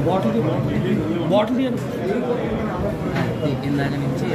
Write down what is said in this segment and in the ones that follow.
Bottle ఇందాక నుంచి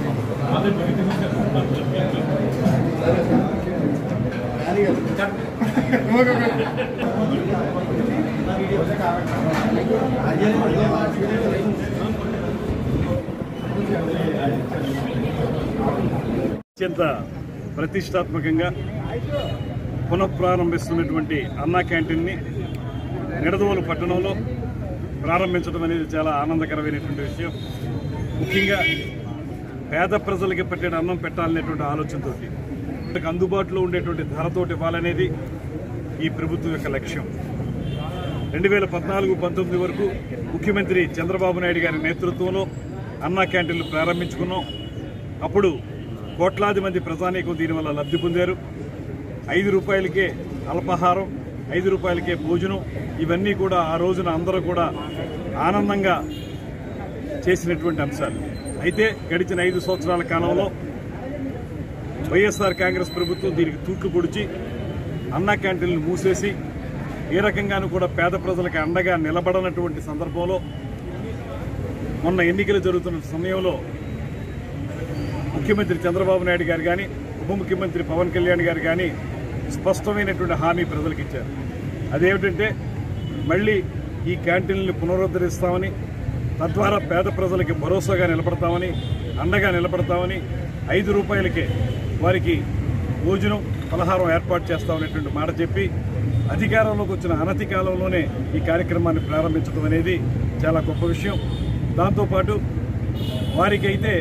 అత్యంత ప్రతిష్టాత్మకంగా పునఃప్రారంభిస్తున్నటువంటి అన్నా క్యాంటీన్ని నిడదవోలు పట్టణంలో ప్రారంభించడం అనేది చాలా ఆనందకరమైనటువంటి విషయం. ముఖ్యంగా పేద ప్రజలకి పట్టిన అన్నం పెట్టాలనేటువంటి ఆలోచనతో అందుబాటులో ఉండేటువంటి ధరతోటి ఇవ్వాలనేది ఈ ప్రభుత్వం యొక్క లక్ష్యం. 2014-19 వరకు ముఖ్యమంత్రి చంద్రబాబు నాయుడు గారి నేతృత్వంలో అన్నా క్యాంటీన్లు ప్రారంభించుకున్నాం. అప్పుడు కోట్లాది మంది ప్రజానీకం దీనివల్ల లబ్ధి పొందారు. 5 రూపాయలకే అల్పాహారం, 5 రూపాయలకే భోజనం, ఇవన్నీ కూడా ఆ రోజున అందరూ కూడా ఆనందంగా చేసినటువంటి అంశాలు. అయితే గడిచిన 5 సంవత్సరాల కాలంలో వైఎస్ఆర్ కాంగ్రెస్ ప్రభుత్వం దీనికి తూట్లు పొడిచి అన్నా క్యాంటీన్లు మూసేసి ఏ రకంగానూ కూడా పేద ప్రజలకు అండగా నిలబడనటువంటి సందర్భంలో మొన్న ఎన్నికలు జరుగుతున్న సమయంలో ముఖ్యమంత్రి చంద్రబాబు నాయుడు గారు కానీ ఉప ముఖ్యమంత్రి పవన్ కళ్యాణ్ గారు కానీ స్పష్టమైనటువంటి హామీ ప్రజలకు ఇచ్చారు. అదేమిటంటే మళ్ళీ ఈ క్యాంటీన్లను పునరుద్ధరిస్తామని, తద్వారా పేద ప్రజలకి భరోసాగా నిలబడతామని, అండగా నిలబడతామని, 5 రూపాయలకే వారికి భోజనం పలహారం ఏర్పాటు చేస్తామనేటువంటి మాట చెప్పి అధికారంలోకి వచ్చిన అనతి కాలంలోనే ఈ కార్యక్రమాన్ని ప్రారంభించడం అనేది చాలా గొప్ప విషయం. దాంతోపాటు వారికి అయితే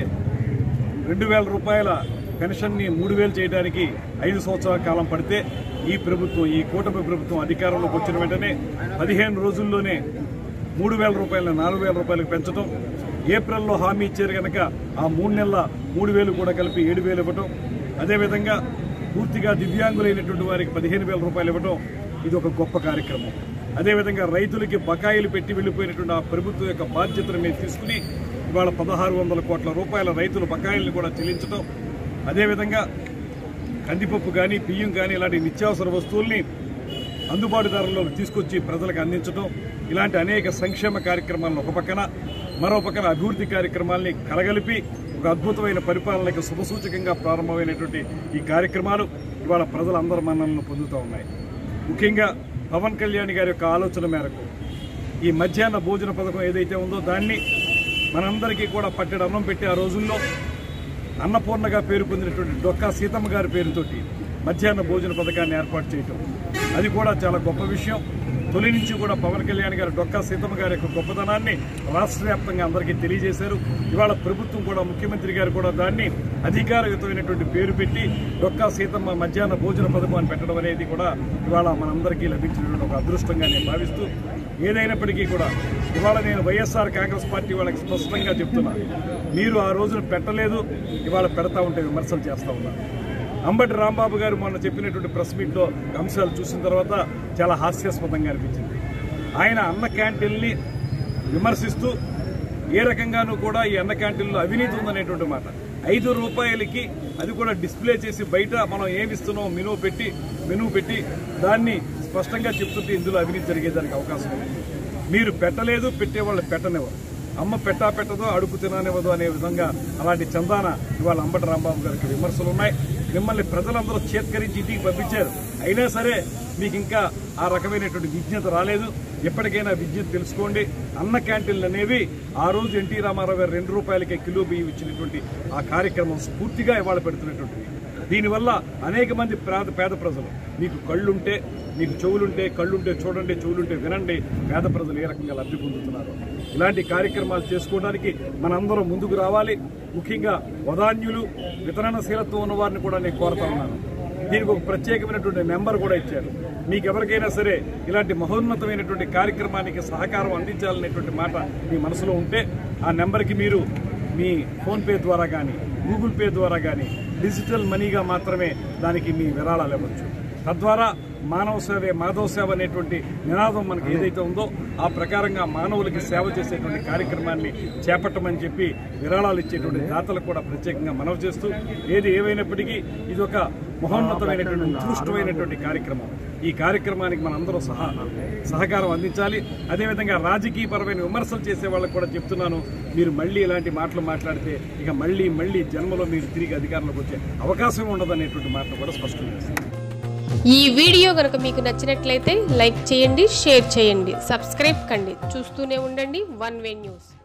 2,000 రూపాయల పెన్షన్ని 3,000 చేయడానికి 5 సంవత్సరాల కాలం పడితే ఈ ప్రభుత్వం, ఈ కూటమి ప్రభుత్వం అధికారంలోకి వచ్చిన వెంటనే 15 రోజుల్లోనే 3,000 రూపాయలను 4,000 రూపాయలకు పెంచడం, ఏప్రిల్లో హామీ ఇచ్చారు కనుక ఆ 3 నెలల 3,000 కూడా కలిపి 7,000 ఇవ్వటం, అదేవిధంగా పూర్తిగా దివ్యాంగులైనటువంటి వారికి 15,000 రూపాయలు ఇవ్వటం, ఇది ఒక గొప్ప కార్యక్రమం. అదేవిధంగా రైతులకి బకాయిలు పెట్టి వెళ్లిపోయినటువంటి ఆ ప్రభుత్వం యొక్క బాధ్యతను మేము తీసుకుని ఇవాళ 1,600 కోట్ల రూపాయల రైతుల బకాయిలను కూడా చెల్లించడం, అదేవిధంగా కందిపప్పు కానీ బియ్యం కానీ ఇలాంటి నిత్యావసర వస్తువుల్ని అందుబాటు ధరల్లోకి తీసుకొచ్చి ప్రజలకు అందించడం, ఇలాంటి అనేక సంక్షేమ కార్యక్రమాలను ఒక పక్కన, మరో పక్కన అభివృద్ధి కార్యక్రమాల్ని కలగలిపి ఒక అద్భుతమైన పరిపాలనకు శుభసూచకంగా ప్రారంభమైనటువంటి ఈ కార్యక్రమాలు ఇవాళ ప్రజలందరి మన్ననలను పొందుతూ ఉన్నాయి. ముఖ్యంగా పవన్ కళ్యాణ్ గారి యొక్క ఆలోచన మేరకు ఈ మధ్యాహ్న భోజన పథకం ఏదైతే ఉందో దాన్ని మనందరికీ కూడా పట్టెడు అన్నం పెట్టి ఆ రోజుల్లో అన్నపూర్ణగా పేరు పొందినటువంటి డొక్కా సీతమ్మ గారి పేరుతోటి మధ్యాహ్న భోజన పథకాన్ని ఏర్పాటు చేయటం, అది కూడా చాలా గొప్ప విషయం. తొలి నుంచి కూడా పవన్ కళ్యాణ్ గారు డొక్కా సీతమ్మ గారి యొక్క గొప్పతనాన్ని రాష్ట్ర వ్యాప్తంగా అందరికీ తెలియజేశారు. ఇవాళ ప్రభుత్వం కూడా, ముఖ్యమంత్రి గారు కూడా దాన్ని అధికారయుతమైనటువంటి పేరు పెట్టి డొక్కా సీతమ్మ మధ్యాహ్న భోజన పథకం అని పెట్టడం అనేది కూడా ఇవాళ మనందరికీ లభించినటువంటి ఒక అదృష్టంగా నేను భావిస్తూ, ఏదైనప్పటికీ కూడా ఇవాళ నేను వైఎస్ఆర్ కాంగ్రెస్ పార్టీ వాళ్ళకి స్పష్టంగా చెప్తున్నా, మీరు ఆ రోజున పెట్టలేదు, ఇవాళ పెడతా ఉంటే విమర్శలు చేస్తూ ఉన్నారు. అంబటి రాంబాబు గారు మొన్న చెప్పినటువంటి ప్రెస్ మీట్లో అంశాలు చూసిన తర్వాత చాలా హాస్యాస్పదంగా అనిపించింది. ఆయన అన్న క్యాంటీన్ని విమర్శిస్తూ ఏ రకంగానూ కూడా ఈ అన్న క్యాంటీన్లో అవినీతి ఉందనేటువంటి మాట, 5 రూపాయలకి అది కూడా డిస్ప్లే చేసి బయట మనం ఏమిస్తున్నాం మెనూ పెట్టి దాన్ని స్పష్టంగా చెప్తుంటే ఇందులో అవినీతి జరిగేదానికి అవకాశం ఉంది. మీరు పెట్టలేదు, పెట్టేవాళ్ళు పెట్టనివ్వరు, అమ్మ పెట్టదో అడుగు తిననివ్వదు అనే విధంగా అలాంటి చందాన ఇవాళ అంబటి రాంబాబు గారికి విమర్శలు ఉన్నాయి. మిమ్మల్ని ప్రజలందరూ చేత్కరించి ఇంటికి పంపించారు, అయినా సరే మీకు ఇంకా ఆ రకమైనటువంటి విజ్ఞత రాలేదు. ఎప్పటికైనా విజ్ఞత తెలుసుకోండి. అన్న క్యాంటీన్లు అనేవి ఆ రోజు ఎన్టీ రామారావు గారు 2 రూపాయలకే కిలో బియ్యం ఇచ్చినటువంటి ఆ కార్యక్రమం స్ఫూర్తిగా ఇవాళ పెడుతున్నటువంటిది. దీనివల్ల అనేక మంది పేద ప్రజలు, మీకు కళ్ళుంటే, మీకు చెవులుంటే, కళ్ళుంటే చూడండి, చెవులుంటే వినండి, పేద ప్రజలు ఏ రకంగా లబ్ధి పొందుతున్నారు. ఇలాంటి కార్యక్రమాలు చేసుకోవడానికి మనందరం ముందుకు రావాలి. ముఖ్యంగా వదాన్యులు, వితరణశీలత్వం ఉన్న వారిని కూడా నేను కోరుతా ఉన్నాను. దీనికి ఒక ప్రత్యేకమైనటువంటి నెంబర్ కూడా ఇచ్చారు. మీకు ఎవరికైనా సరే ఇలాంటి మహోన్నతమైనటువంటి కార్యక్రమానికి సహకారం అందించాలనేటువంటి మాట మీ మనసులో ఉంటే ఆ నెంబర్కి మీరు మీ ఫోన్పే ద్వారా కానీ, గూగుల్ పే ద్వారా కానీ డిజిటల్ మనీగా మాత్రమే దానికి మీ విరాళాలు ఇవ్వచ్చు. తద్వారా మానవ సేవే మాధవ సేవ అనేటువంటి నినాదం మనకి ఏదైతే ఉందో ఆ ప్రకారంగా మానవులకి సేవ చేసేటువంటి కార్యక్రమాన్ని చేపట్టమని చెప్పి విరాళాలు ఇచ్చేటువంటి దాతలకు కూడా ప్రత్యేకంగా మనవి చేస్తూ, ఏది ఏమైనప్పటికీ ఇది ఒక మహోన్నతమైనటువంటి ఉత్కృష్టమైనటువంటి కార్యక్రమం. ఈ కార్యక్రమానికి మనందరూ సహకారం అందించాలి. అదేవిధంగా రాజకీయపరమైన విమర్శలు చేసే వాళ్ళకు కూడా చెప్తున్నాను, మీరు మళ్ళీ ఇలాంటి మాటలు మాట్లాడితే ఇక మళ్ళీ జన్మలో మీరు తిరిగి అధికారంలోకి వచ్చే అవకాశం ఉండదు అనేటువంటి మాటలు కూడా స్పష్టం చేస్తారు. ఈ వీడియో కనుక మీకు నచ్చినట్లయితే లైక్ చేయండి, షేర్ చేయండి, సబ్స్క్రైబ్ కండి. చూస్తూనే ఉండండి వన్ వే న్యూస్.